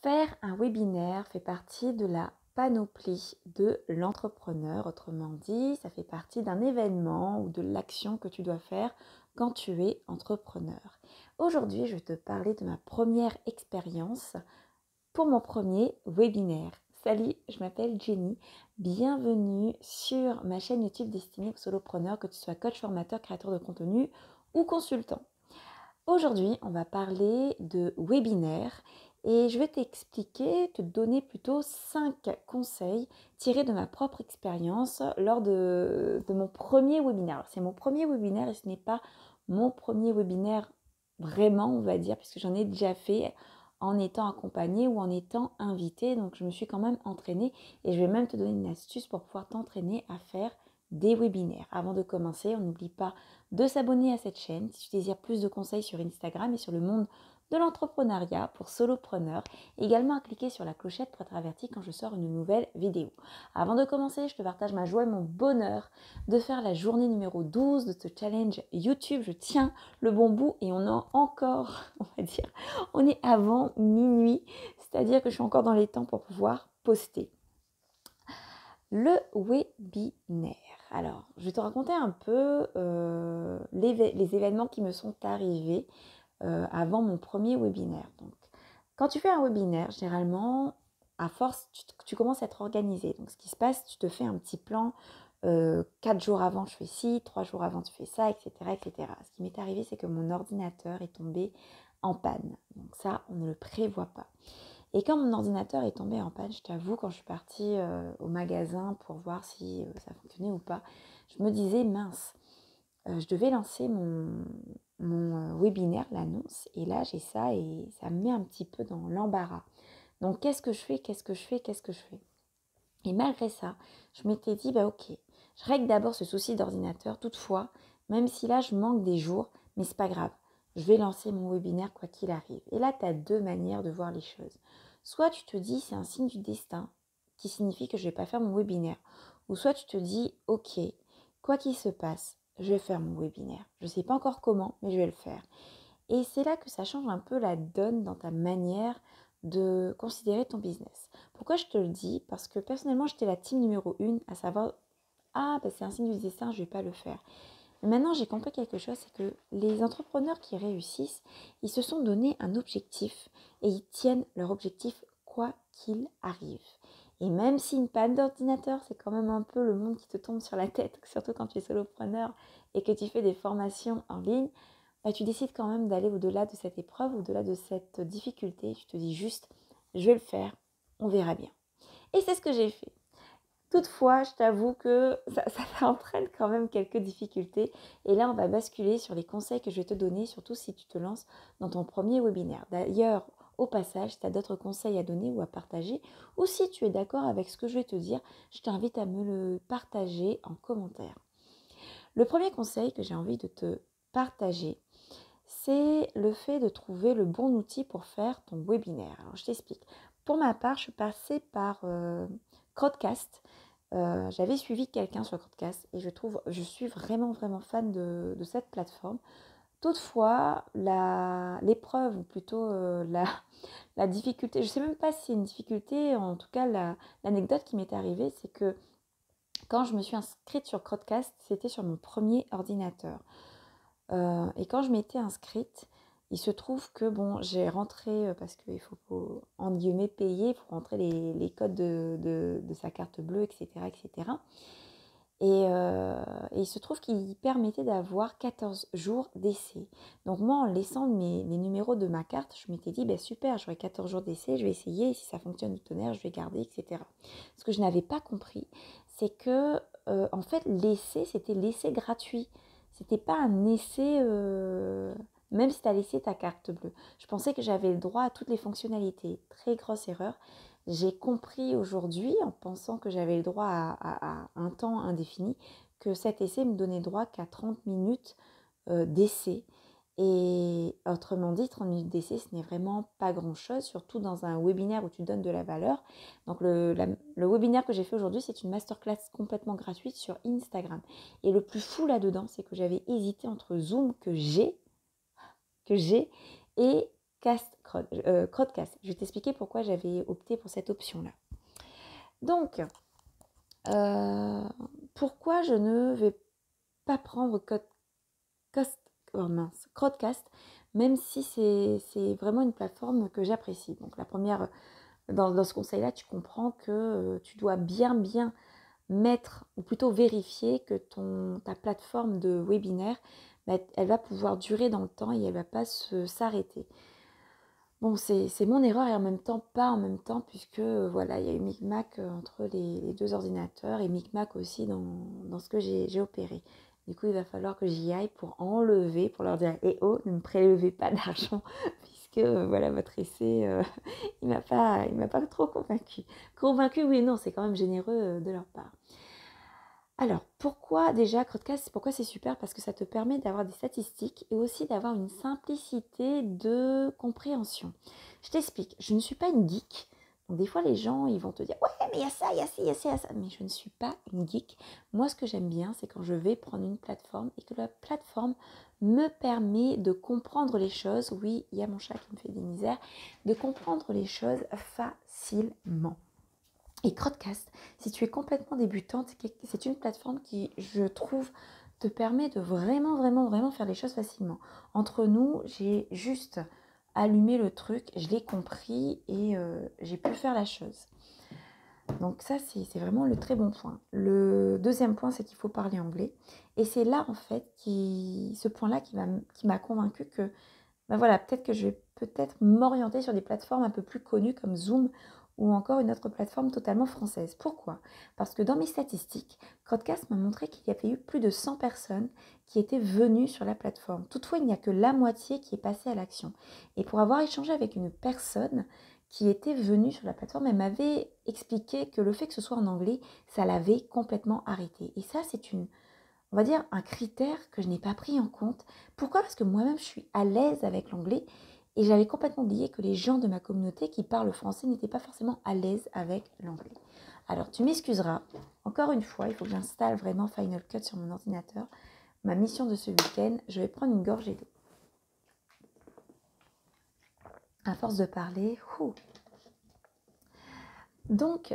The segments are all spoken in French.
Faire un webinaire fait partie de la panoplie de l'entrepreneur. Autrement dit, ça fait partie d'un événement ou de l'action que tu dois faire quand tu es entrepreneur. Aujourd'hui, je vais te parler de ma première expérience pour mon premier webinaire. Salut, je m'appelle Jenny. Bienvenue sur ma chaîne YouTube destinée aux solopreneurs, que tu sois coach, formateur, créateur de contenu ou consultant. Aujourd'hui, on va parler de webinaire et je vais t'expliquer, te donner plutôt 5 conseils tirés de ma propre expérience lors de mon premier webinaire. Alors, c'est mon premier webinaire et ce n'est pas mon premier webinaire vraiment, on va dire, puisque j'en ai déjà fait en étant accompagnée ou en étant invitée. Donc, je me suis quand même entraînée et je vais même te donner une astuce pour pouvoir t'entraîner à faire des webinaires. Avant de commencer, on n'oublie pas de s'abonner à cette chaîne si tu désires plus de conseils sur Instagram et sur le monde de l'entrepreneuriat pour solopreneurs. Également à cliquer sur la clochette pour être averti quand je sors une nouvelle vidéo. Avant de commencer, je te partage ma joie et mon bonheur de faire la journée numéro 12 de ce challenge YouTube. Je tiens le bon bout et on a encore, on va dire, on est avant minuit, c'est-à-dire que je suis encore dans les temps pour pouvoir poster. Le webinaire. Alors, je vais te raconter un peu les événements qui me sont arrivés avant mon premier webinaire. Donc, quand tu fais un webinaire, généralement, à force, tu commences à être organisé. Donc, ce qui se passe, tu te fais un petit plan. 4 jours avant, je fais ci, 3 jours avant, tu fais ça, etc., etc. Ce qui m'est arrivé, c'est que mon ordinateur est tombé en panne. Donc ça, on ne le prévoit pas. Et quand mon ordinateur est tombé en panne, je t'avoue, quand je suis partie au magasin pour voir si ça fonctionnait ou pas, je me disais, mince, je devais lancer mon webinaire, l'annonce, et là j'ai ça et ça me met un petit peu dans l'embarras. Donc qu'est-ce que je fais? Et malgré ça, je m'étais dit, ok, je règle d'abord ce souci d'ordinateur. Toutefois, même si là je manque des jours, mais c'est pas grave, je vais lancer mon webinaire quoi qu'il arrive. Et là, tu as 2 manières de voir les choses. Soit tu te dis, c'est un signe du destin, qui signifie que je ne vais pas faire mon webinaire. Ou soit tu te dis, ok, quoi qu'il se passe, je vais faire mon webinaire. Je ne sais pas encore comment, mais je vais le faire. Et c'est là que ça change un peu la donne dans ta manière de considérer ton business. Pourquoi je te le dis? Parce que personnellement, j'étais la team numéro 1 à savoir, c'est un signe du destin, je ne vais pas le faire. Mais maintenant, j'ai compris quelque chose, c'est que les entrepreneurs qui réussissent, ils se sont donné un objectif et ils tiennent leur objectif quoi qu'il arrive. Et même si une panne d'ordinateur, c'est quand même un peu le monde qui te tombe sur la tête, surtout quand tu es solopreneur et que tu fais des formations en ligne, tu décides quand même d'aller au-delà de cette épreuve, au-delà de cette difficulté. Tu te dis juste, je vais le faire, on verra bien. Et c'est ce que j'ai fait. Toutefois, je t'avoue que ça entraîne quand même quelques difficultés. Et là, on va basculer sur les conseils que je vais te donner, surtout si tu te lances dans ton premier webinaire. D'ailleurs, au passage, si tu as d'autres conseils à donner ou à partager, ou si tu es d'accord avec ce que je vais te dire, je t'invite à me le partager en commentaire. Le premier conseil que j'ai envie de te partager, c'est le fait de trouver le bon outil pour faire ton webinaire. Alors, je t'explique. Pour ma part, je suis passée par Crowdcast. J'avais suivi quelqu'un sur Crowdcast et je suis vraiment fan de cette plateforme. Toutefois, l'épreuve, ou plutôt la difficulté, je ne sais même pas si c'est une difficulté, en tout cas l'anecdote qui m'est arrivée, c'est que quand je me suis inscrite sur Crowdcast, c'était sur mon premier ordinateur. Et quand je m'étais inscrite, il se trouve que j'ai rentré, parce qu'il faut entre guillemets payer pour rentrer les codes de sa carte bleue, etc. etc. Et il se trouve qu'il permettait d'avoir 14 jours d'essai. Donc moi, en laissant les numéros de ma carte, je m'étais dit, super, j'aurai 14 jours d'essai, je vais essayer, et si ça fonctionne du tonnerre, je vais garder, etc. Ce que je n'avais pas compris, c'est que, en fait, l'essai, c'était l'essai gratuit. C'était pas un essai, même si tu as laissé ta carte bleue. Je pensais que j'avais le droit à toutes les fonctionnalités. Très grosse erreur. J'ai compris aujourd'hui, en pensant que j'avais le droit à un temps indéfini, que cet essai me donnait droit qu'à 30 minutes d'essai. Et autrement dit, 30 minutes d'essai, ce n'est vraiment pas grand-chose, surtout dans un webinaire où tu donnes de la valeur. Donc le webinaire que j'ai fait aujourd'hui, c'est une masterclass complètement gratuite sur Instagram. Et le plus fou là-dedans, c'est que j'avais hésité entre Zoom que j'ai et Crowdcast. Je vais t'expliquer pourquoi j'avais opté pour cette option-là. Donc, pourquoi je ne vais pas prendre Crowdcast, même si c'est vraiment une plateforme que j'apprécie. Donc la première, dans ce conseil-là, tu comprends que tu dois bien mettre, ou plutôt vérifier que ta plateforme de webinaire, elle va pouvoir durer dans le temps et elle ne va pas s'arrêter. Bon, c'est mon erreur et en même temps, pas en même temps, puisque voilà, il y a eu micmac entre les deux ordinateurs et micmac aussi dans ce que j'ai opéré. Du coup, il va falloir que j'y aille pour enlever, pour leur dire « Eh oh, ne me prélevez pas d'argent » puisque voilà, votre essai, il m'a pas trop convaincu. Convaincu, oui et non, c'est quand même généreux de leur part. Alors, pourquoi déjà Crowdcast, pourquoi c'est super? Parce que ça te permet d'avoir des statistiques et aussi d'avoir une simplicité de compréhension. Je t'explique, je ne suis pas une geek. Donc des fois, les gens, ils vont te dire « Ouais, mais il y a ça, il y a ça, il y a ça, il y a ça. » Mais je ne suis pas une geek. Moi, ce que j'aime bien, c'est quand je vais prendre une plateforme et que la plateforme me permet de comprendre les choses. Oui, il y a mon chat qui me fait des misères. De comprendre les choses facilement. Et Crowdcast, si tu es complètement débutante, c'est une plateforme qui, je trouve, te permet de vraiment faire les choses facilement. Entre nous, j'ai juste allumé le truc, je l'ai compris et j'ai pu faire la chose. Donc ça, c'est vraiment le très bon point. Le deuxième point, c'est qu'il faut parler anglais. Et c'est là, en fait, ce point-là qui m'a convaincue que, voilà, peut-être que je vais m'orienter sur des plateformes un peu plus connues comme Zoom ou encore une autre plateforme totalement française. Pourquoi? Parce que dans mes statistiques, Crowdcast m'a montré qu'il y avait eu plus de 100 personnes qui étaient venues sur la plateforme. Toutefois, il n'y a que la moitié qui est passée à l'action. Et pour avoir échangé avec une personne qui était venue sur la plateforme, elle m'avait expliqué que le fait que ce soit en anglais, ça l'avait complètement arrêté. Et ça, c'est on va dire, un critère que je n'ai pas pris en compte. Pourquoi? Parce que moi-même, je suis à l'aise avec l'anglais et j'avais complètement oublié que les gens de ma communauté qui parlent français n'étaient pas forcément à l'aise avec l'anglais. Alors, tu m'excuseras. Encore une fois, il faut que j'installe vraiment Final Cut sur mon ordinateur. Ma mission de ce week-end, je vais prendre une gorgée d'eau. À force de parler, Donc,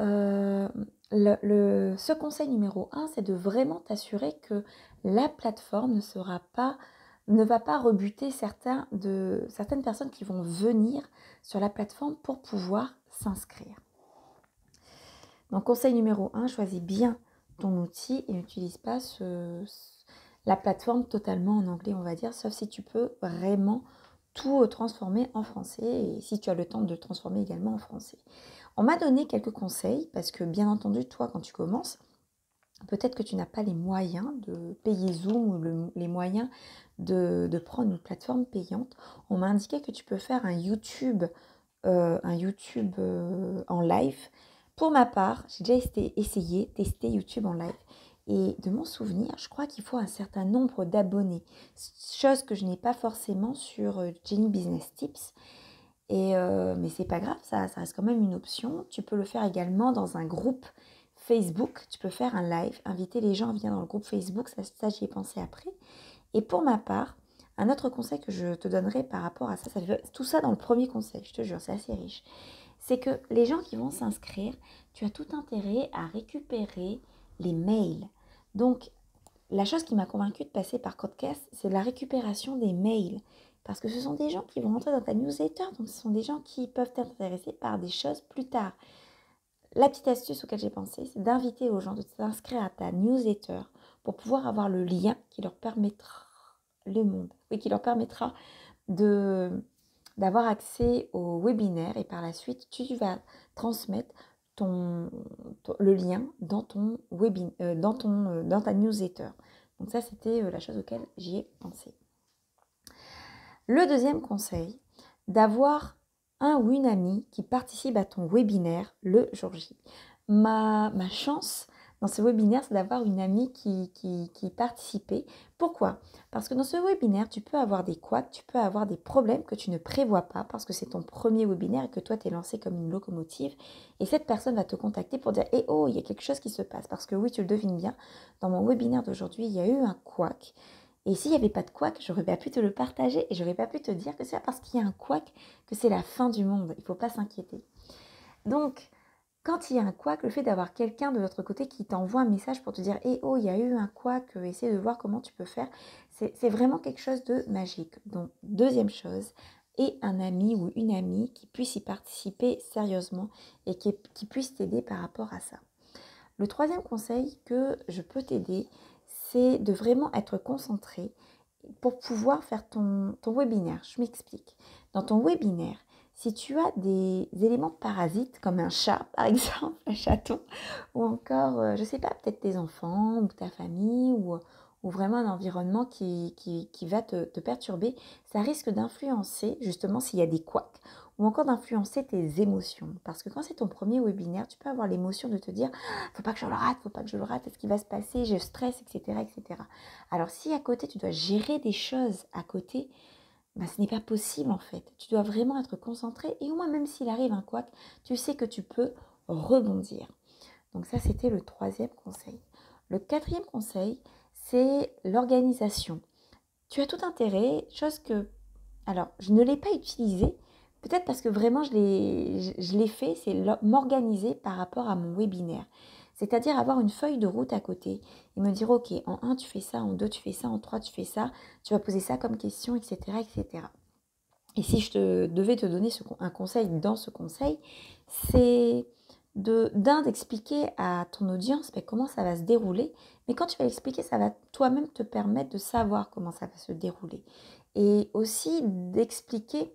ce conseil numéro 1, c'est de vraiment t'assurer que la plateforme ne va pas rebuter certaines personnes qui vont venir sur la plateforme pour pouvoir s'inscrire. Donc, conseil numéro 1, choisis bien ton outil et n'utilise pas la plateforme totalement en anglais, on va dire, sauf si tu peux vraiment tout transformer en français et si tu as le temps de le transformer également en français. On m'a donné quelques conseils parce que bien entendu, toi, quand tu commences, peut-être que tu n'as pas les moyens de payer Zoom ou les moyens de prendre une plateforme payante. On m'a indiqué que tu peux faire un YouTube en live. Pour ma part, j'ai déjà essayé, testé YouTube en live. Et de mon souvenir, je crois qu'il faut un certain nombre d'abonnés. Chose que je n'ai pas forcément sur Jenny Business Tips. Mais c'est pas grave, ça reste quand même une option. Tu peux le faire également dans un groupe Facebook. Tu peux faire un live, inviter les gens à venir dans le groupe Facebook. Ça j'y ai pensé après. Et pour ma part, un autre conseil que je te donnerai par rapport à ça, tout ça dans le premier conseil, je te jure, c'est assez riche. C'est que les gens qui vont s'inscrire, tu as tout intérêt à récupérer les mails. Donc, la chose qui m'a convaincue de passer par Crowdcast, c'est la récupération des mails. Parce que ce sont des gens qui vont rentrer dans ta newsletter, donc ce sont des gens qui peuvent être intéressés par des choses plus tard. La petite astuce auquel j'ai pensé, c'est d'inviter aux gens de s'inscrire à ta newsletter pour pouvoir avoir le lien qui leur permettra qui leur permettra d'avoir accès au webinaire et par la suite, tu vas transmettre le lien dans ta newsletter. Donc ça, c'était la chose auquel j'y ai pensé. Le deuxième conseil, d'avoir un ou une amie qui participe à ton webinaire le jour J. Ma chance dans ce webinaire, c'est d'avoir une amie qui participait. Pourquoi? Parce que dans ce webinaire, tu peux avoir des couacs, tu peux avoir des problèmes que tu ne prévois pas parce que c'est ton premier webinaire et que toi, tu es lancé comme une locomotive. Et cette personne va te contacter pour dire « Eh oh, il y a quelque chose qui se passe ». Parce que oui, tu le devines bien, dans mon webinaire d'aujourd'hui, il y a eu un couac. Et s'il n'y avait pas de couac, j'aurais pas pu te le partager et j'aurais pas pu te dire que c'est pas parce qu'il y a un couac que c'est la fin du monde. Il ne faut pas s'inquiéter. Donc, quand il y a un couac, le fait d'avoir quelqu'un de l'autre côté qui t'envoie un message pour te dire « oh, il y a eu un couac, essaie de voir comment tu peux faire », c'est vraiment quelque chose de magique. Donc, deuxième chose, et un ami ou une amie qui puisse y participer sérieusement et qui puisse t'aider par rapport à ça. Le troisième conseil que je peux t'aider, c'est de vraiment être concentré pour pouvoir faire ton webinaire. Je m'explique. Dans ton webinaire, si tu as des éléments parasites comme un chat par exemple, un chaton, ou encore, je ne sais pas, peut-être tes enfants ou ta famille ou vraiment un environnement qui va te perturber, ça risque d'influencer justement s'il y a des couacs ou encore d'influencer tes émotions. Parce que quand c'est ton premier webinaire, tu peux avoir l'émotion de te dire « faut pas que je le rate, faut pas que je le rate, qu'est-ce qui va se passer, je stresse, etc. etc. » Alors si à côté, tu dois gérer des choses à côté, ben, ce n'est pas possible en fait. Tu dois vraiment être concentré et au moins même s'il arrive un couac, tu sais que tu peux rebondir. Donc ça, c'était le troisième conseil. Le quatrième conseil, c'est l'organisation. Tu as tout intérêt, chose que... Alors, je ne l'ai pas utilisé, peut-être parce que vraiment je l'ai fait, c'est m'organiser par rapport à mon webinaire. C'est-à-dire avoir une feuille de route à côté et me dire, ok, en 1 tu fais ça, en 2 tu fais ça, en 3 tu fais ça, tu vas poser ça comme question, etc. etc. Et si je devais te donner un conseil dans ce conseil, c'est d'expliquer à ton audience comment ça va se dérouler. Mais quand tu vas l'expliquer, ça va toi-même te permettre de savoir comment ça va se dérouler. Et aussi d'expliquer,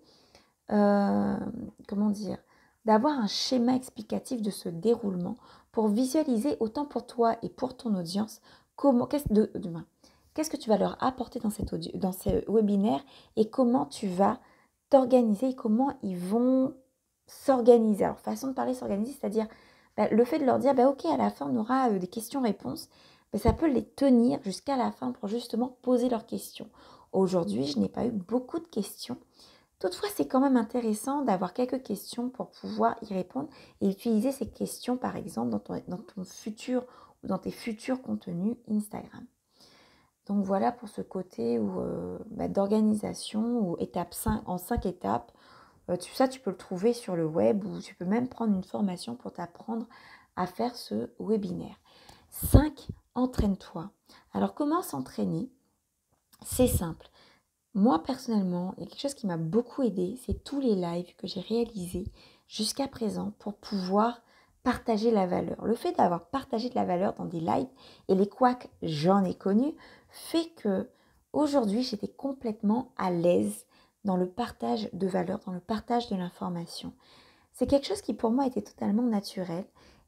comment dire, d'avoir un schéma explicatif de ce déroulement pour visualiser autant pour toi et pour ton audience qu'est-ce que tu vas leur apporter dans ce webinaire et comment tu vas t'organiser et comment ils vont s'organiser. Alors, façon de parler, s'organiser, c'est-à-dire le fait de leur dire, ok, à la fin, on aura des questions-réponses, ça peut les tenir jusqu'à la fin pour justement poser leurs questions. Aujourd'hui, je n'ai pas eu beaucoup de questions. Toutefois, c'est quand même intéressant d'avoir quelques questions pour pouvoir y répondre et utiliser ces questions, par exemple, dans ton futur ou dans tes futurs contenus Instagram. Donc voilà pour ce côté d'organisation ou étape 5, en 5 étapes. Ça, tu peux le trouver sur le web ou tu peux même prendre une formation pour t'apprendre à faire ce webinaire. 5, entraîne-toi. Alors comment s'entraîner? C'est simple. Moi, personnellement, il y a quelque chose qui m'a beaucoup aidé, c'est tous les lives que j'ai réalisés jusqu'à présent pour pouvoir partager la valeur. Le fait d'avoir partagé de la valeur dans des lives, et les couacs, j'en ai connu, fait que aujourd'hui, j'étais complètement à l'aise dans le partage de valeur, dans le partage de l'information. C'est quelque chose qui pour moi était totalement naturel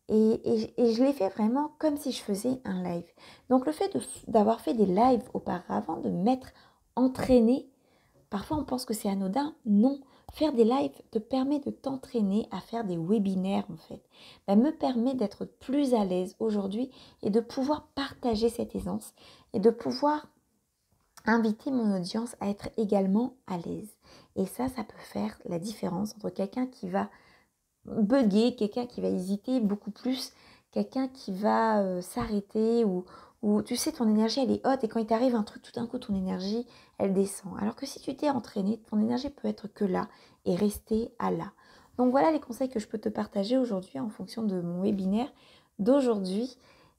et je l'ai fait vraiment comme si je faisais un live. Donc le fait d'avoir fait des lives auparavant, de m'être entraîné, parfois on pense que c'est anodin, non. Faire des lives te permet de t'entraîner à faire des webinaires en fait. Ça me permet d'être plus à l'aise aujourd'hui et de pouvoir partager cette aisance et de pouvoir inviter mon audience à être également à l'aise. Et ça peut faire la différence entre quelqu'un qui va bugger, quelqu'un qui va hésiter beaucoup plus, quelqu'un qui va s'arrêter ou tu sais, ton énergie elle est haute et quand il t'arrive un truc, tout d'un coup ton énergie elle descend. Alors que si tu t'es entraîné, ton énergie peut être que là et rester à là. Donc voilà les conseils que je peux te partager aujourd'hui en fonction de mon webinaire d'aujourd'hui.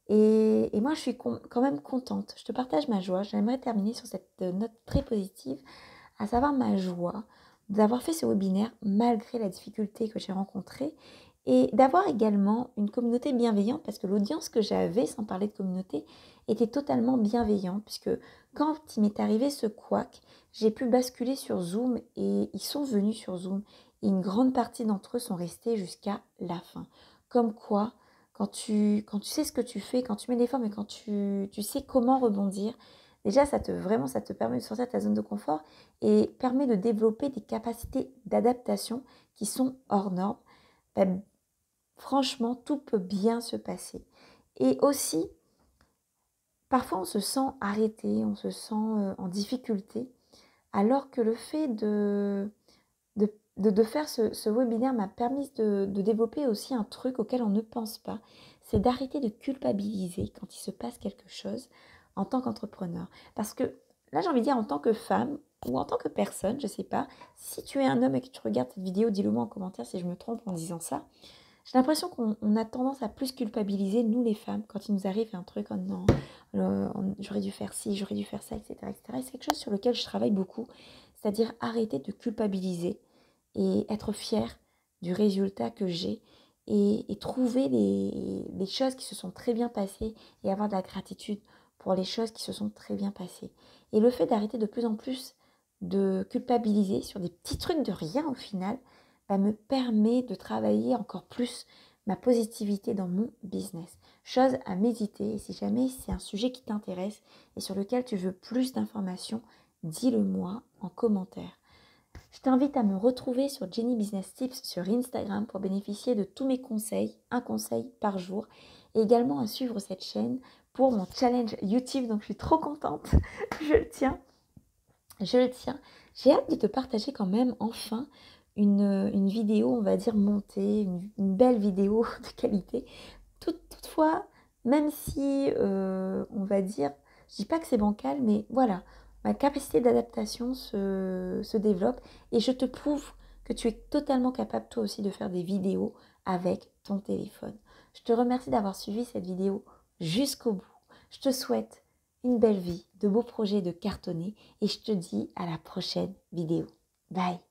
Et moi je suis quand même contente. Je te partage ma joie. J'aimerais terminer sur cette note très positive, à savoir ma joie d'avoir fait ce webinaire malgré la difficulté que j'ai rencontrée et d'avoir également une communauté bienveillante parce que l'audience que j'avais, sans parler de communauté, était totalement bienveillante puisque quand il m'est arrivé ce couac, j'ai pu basculer sur Zoom et ils sont venus sur Zoom et une grande partie d'entre eux sont restés jusqu'à la fin. Comme quoi, quand tu sais ce que tu fais, quand tu mets des formes et quand tu sais comment rebondir, déjà ça te permet de sortir de ta zone de confort et permet de développer des capacités d'adaptation qui sont hors normes. Ben, franchement, tout peut bien se passer. Et aussi, parfois on se sent arrêté, on se sent en difficulté, alors que le fait de faire ce webinaire m'a permis de développer aussi un truc auquel on ne pense pas, c'est d'arrêter de culpabiliser quand il se passe quelque chose en tant qu'entrepreneur. Parce que là j'ai envie de dire en tant que femme ou en tant que personne, je sais pas, si tu es un homme et que tu regardes cette vidéo, dis-le moi en commentaire si je me trompe en disant ça. J'ai l'impression qu'on a tendance à plus culpabiliser, nous les femmes, quand il nous arrive un truc, oh non, j'aurais dû faire ci, j'aurais dû faire ça, etc. etc. Et c'est quelque chose sur lequel je travaille beaucoup, c'est-à-dire arrêter de culpabiliser et être fière du résultat que j'ai et trouver les choses qui se sont très bien passées et avoir de la gratitude pour les choses qui se sont très bien passées. Et le fait d'arrêter de plus en plus de culpabiliser sur des petits trucs de rien au final, me permet de travailler encore plus ma positivité dans mon business. Chose à méditer, et si jamais c'est un sujet qui t'intéresse et sur lequel tu veux plus d'informations, dis-le moi en commentaire. Je t'invite à me retrouver sur Jenny Business Tips sur Instagram pour bénéficier de tous mes conseils, un conseil par jour, et également à suivre cette chaîne pour mon challenge YouTube. Donc je suis trop contente, je le tiens. J'ai hâte de te partager quand même enfin une vidéo, on va dire montée, une belle vidéo de qualité. Toutefois, même si on va dire, je dis pas que c'est bancal, mais voilà, ma capacité d'adaptation se développe et je te prouve que tu es totalement capable toi aussi de faire des vidéos avec ton téléphone. Je te remercie d'avoir suivi cette vidéo jusqu'au bout. Je te souhaite une belle vie, de beaux projets, de cartonner et je te dis à la prochaine vidéo. Bye!